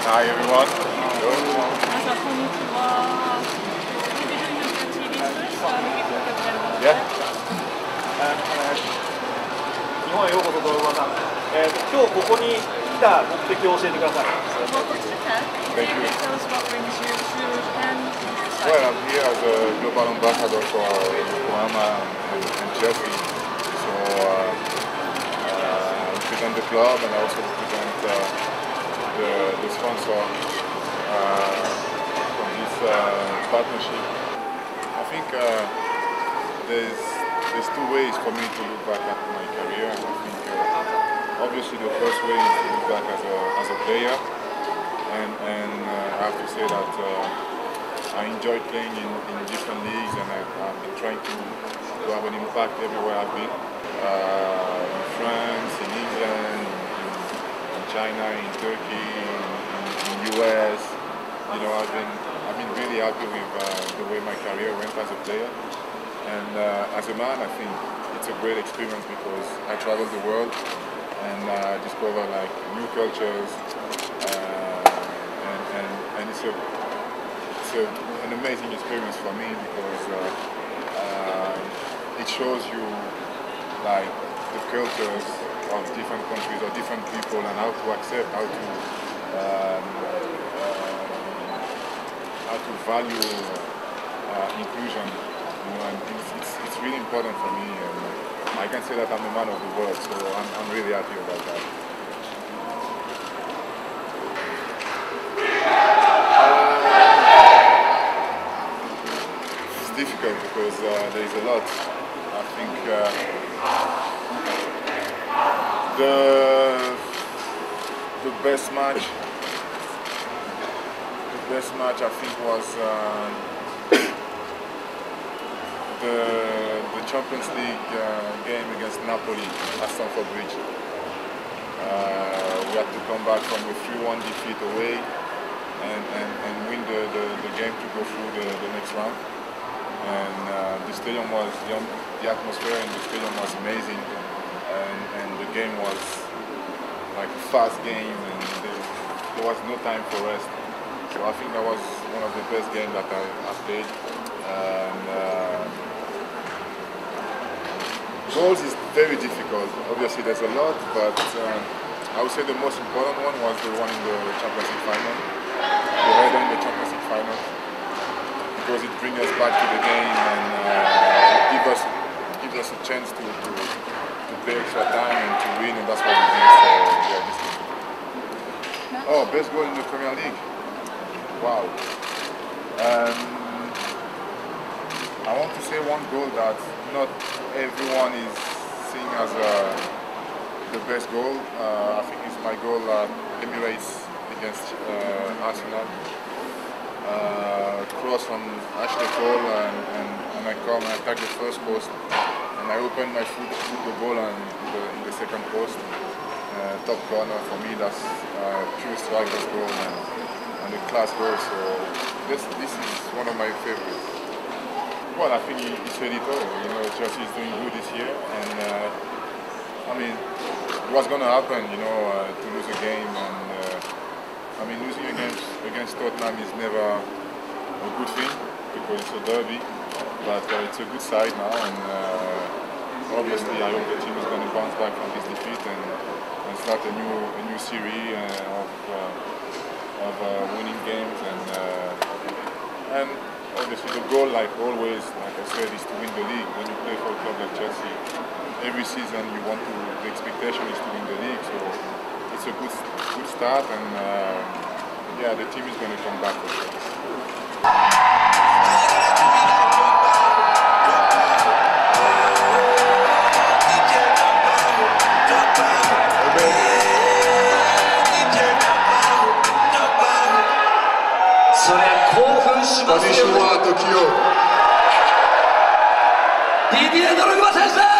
Hi everyone. Hello. 皆さんこんにちは。Maybe do you TV first? Maybe look at them. Yeah. 日本へようこそ、ドロバさん。今日ここに来た目的を教えてください。 So welcome to Japan. Thank you. Tell us what brings you to Japan. Well, I'm here as a global ambassador for Yokohama and Chelsea. So I represent the club and I also represent the sponsor from this partnership. I think there's two ways for me to look back at my career. I think obviously the first way is to look back as a player, and I have to say that I enjoyed playing in different leagues, and I've been trying to have an impact everywhere I've been. In France, in England, in China, in Turkey, in US. You know, I've been really happy with the way my career went as a player. And as a man, I think it's a great experience because I travel the world and discover like new cultures, and it's an amazing experience for me because it shows you like the cultures of different countries or different people and how to accept, how to value inclusion. You know, and it's really important for me, and I can say that I'm a man of the world, so I'm really happy about that. It's difficult because there is a lot. I think the best match I think was the Champions League game against Napoli at Stamford Bridge. We had to come back from a 3-1 defeat away and win the game to go through the next round. And the stadium was, the atmosphere in the stadium was amazing, and the game was like a fast game, and there was no time for rest. So I think that was one of the best games that I played. And goals is very difficult. Obviously there's a lot, but I would say the most important one was the one in the Champions League final. The header in the Champions League final. Because it brings us back to the game and it gives us a chance to play extra time and to win, and that's what we did. So yeah, this is. Oh, best goal in the Premier League. Wow. I want to say one goal that not everyone is seeing as the best goal. I think it's my goal at Emirates against Arsenal. Cross from Ashley Cole, and I come and attack the first post, and I open my foot to the ball and in the second post. Top corner for me, that's pure striker's goal and a class goal. So this is one of my favorites. Well, I think he said it all. You know, Chelsea is doing good this year, and I mean, it was going to happen, you know, to lose a game, and I mean, losing against Tottenham is never a good thing because it's a derby, but it's a good side now, and obviously I hope the team is going to bounce back from this defeat and start a new series of winning games, and obviously the goal, like always, like I said, is to win the league. When you play for a club like Chelsea, every season the expectation is to win the league, so it's a good start, and yeah, the team is going to come back for sure. そりゃ興奮しますよ。 こんにちは、時を。 ディディエ・ドログバ選手です。